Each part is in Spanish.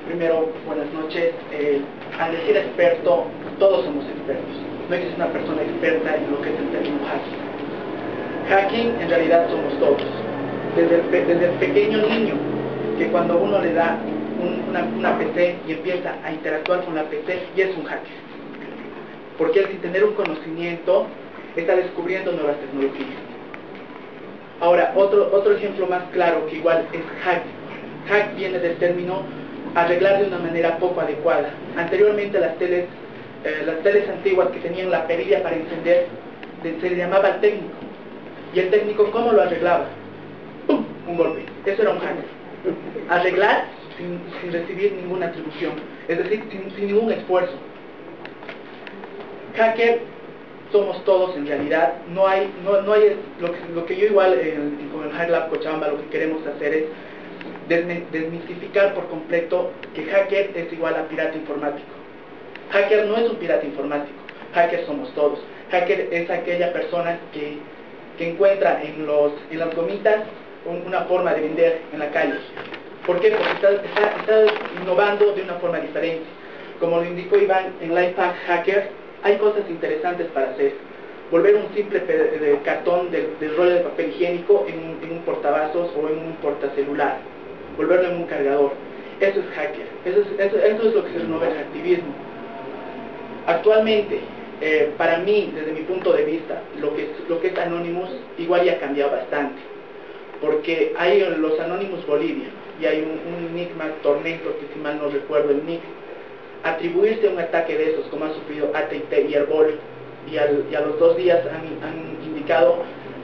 Primero, buenas noches. Al decir experto, todos somos expertos. No existe una persona experta en lo que es el término hacking. Hacking, en realidad, somos todos. Desde el pequeño niño, que cuando uno le da una PC y empieza a interactuar con la PC, ya es un hacker. Porque él, sin tener un conocimiento, está descubriendo nuevas tecnologías. Ahora, otro ejemplo más claro, que igual es hack. Hack viene del término arreglar de una manera poco adecuada. Anteriormente las teles antiguas que tenían la perilla para encender, se le llamaba al técnico. Y el técnico, ¿cómo lo arreglaba? ¡Pum! Un golpe. Eso era un hacker. Arreglar sin recibir ninguna atribución, es decir, sin ningún esfuerzo. Hacker somos todos en realidad. No hay lo que yo igual con el Hack Lab Cochabamba lo que queremos hacer es desmitificar por completo que hacker es igual a pirata informático. Hacker no es un pirata informático. Hacker somos todos. Hacker es aquella persona que encuentra en las gomitas una forma de vender en la calle. ¿Por qué? Porque está innovando de una forma diferente. Como lo indicó Iván, en Lifehack Hacker hay cosas interesantes para hacer. Volver un simple cartón del rollo de papel higiénico en un portavasos o en un portacelular. Volverlo en un cargador. Eso es hacker. Eso es lo que se renueva el activismo. Actualmente, para mí, desde mi punto de vista, lo que es Anonymous igual ya ha cambiado bastante. Porque hay los Anonymous Bolivia y hay un nick más Tormento, que si mal no recuerdo el nick. Atribuirse a un ataque de esos, como ha sufrido AT&T y Herbol, y a los 2 días han indicado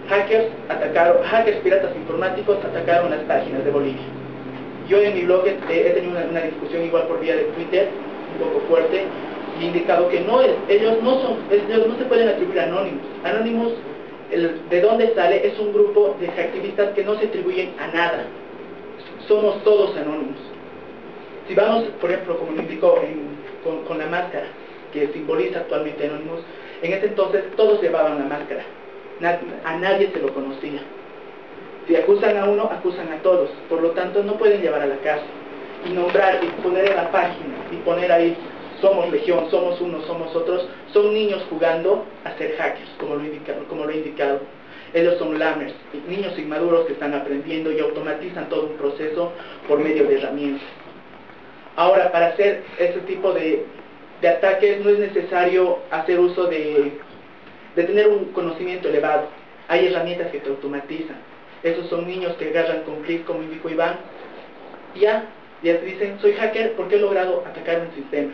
hackers piratas informáticos atacaron las páginas de Bolivia. Yo en mi blog he tenido una discusión igual por vía de Twitter, un poco fuerte, y he indicado que ellos no se pueden atribuir a Anonymous. Anonymous, de dónde sale, es un grupo de activistas que no se atribuyen a nada. Somos todos Anonymous. Si vamos, por ejemplo, como lo indicó con la máscara, que simboliza actualmente Anonymous, en ese entonces todos llevaban la máscara. A nadie se lo conocía. Si acusan a uno, acusan a todos. Por lo tanto, no pueden llevar a la cárcel. Y nombrar y poner en la página y poner ahí, somos legión, somos unos, somos otros, son niños jugando a ser hackers, como lo he indicado. Ellos son lammers, niños inmaduros que están aprendiendo y automatizan todo un proceso por medio de herramientas. Ahora, para hacer ese tipo de ataques no es necesario hacer uso de tener un conocimiento elevado. Hay herramientas que te automatizan. Esos son niños que agarran con clic, como indicó Iván, y ya dicen, soy hacker porque he logrado atacar un sistema.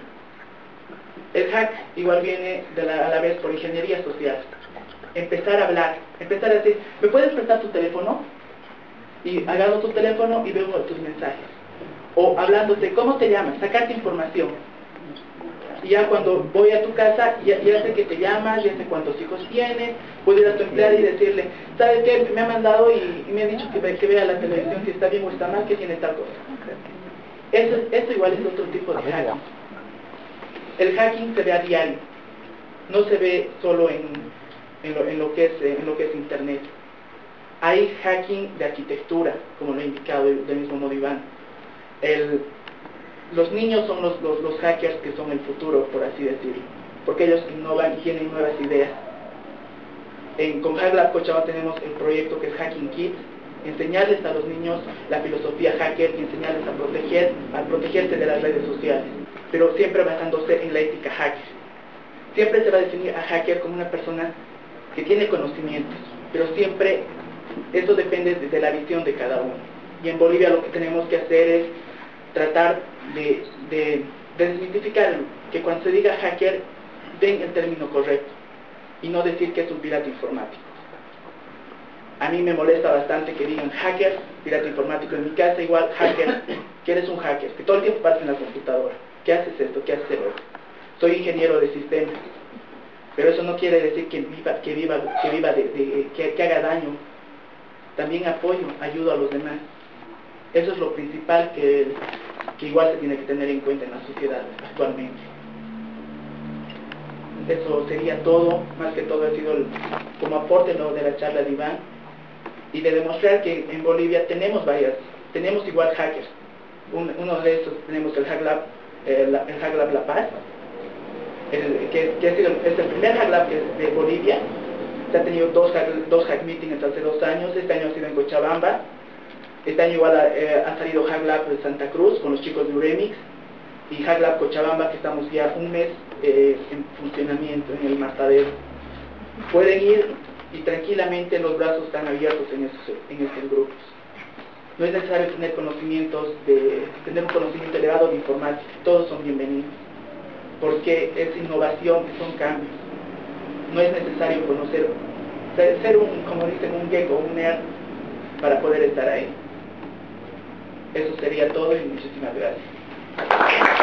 El hack igual viene a la vez por ingeniería social. Empezar a hablar, empezar a decir, ¿me puedes prestar tu teléfono? Y agarro tu teléfono y veo tus mensajes. O hablándote, ¿cómo te llamas? Sacarte información. Y ya cuando voy a tu casa, ya sé que te llamas, ya sé cuántos hijos tienes, puedo ir a tu empleada y decirle, ¿sabes qué? Me ha mandado y me ha dicho que vea la televisión si está bien o está mal, que tiene tal cosa. Eso igual es otro tipo de hacking. El hacking se ve a diario, no se ve solo en lo que es internet. Hay hacking de arquitectura, como lo he indicado del mismo modo Iván. Los niños son los hackers que son el futuro, por así decirlo, porque ellos innovan y tienen nuevas ideas. Con Hack Lab Cochabamba tenemos el proyecto que es Hacking Kids, enseñarles a los niños la filosofía hacker y enseñarles a protegerse de las redes sociales, pero siempre basándose en la ética hacker. Siempre se va a definir a hacker como una persona que tiene conocimientos, pero siempre eso depende de la visión de cada uno. Y en Bolivia lo que tenemos que hacer es tratar de desmitificar que cuando se diga hacker den el término correcto y no decir que es un pirata informático. A mí me molesta bastante que digan hacker, pirata informático. En mi casa igual hacker, que eres un hacker, que todo el tiempo pasas en la computadora. ¿Qué haces esto? ¿Qué haces lo otro? Soy ingeniero de sistemas, pero eso no quiere decir que haga daño. También apoyo, ayudo a los demás. Eso es lo principal que igual se tiene que tener en cuenta en la sociedad actualmente. Eso sería todo, más que todo ha sido como aporte lo de la charla de Iván, y de demostrar que en Bolivia tenemos igual hackers, Uno de estos tenemos el Hack Lab, el Hack Lab La Paz, que es el primer Hack Lab de Bolivia. Se ha tenido dos hack meetings hace 2 años. Este año ha sido en Cochabamba. Este año igual ha salido Hack Lab de Santa Cruz con los chicos de Uremix, y Hack Lab Cochabamba, que estamos ya 1 mes en funcionamiento en el matadero. Pueden ir y tranquilamente los brazos están abiertos en estos grupos. No es necesario tener un conocimiento elevado de informática. Todos son bienvenidos, porque es innovación, son cambios. No es necesario conocer, ser como dicen, un geek o un nerd para poder estar ahí. Eso sería todo y muchísimas gracias.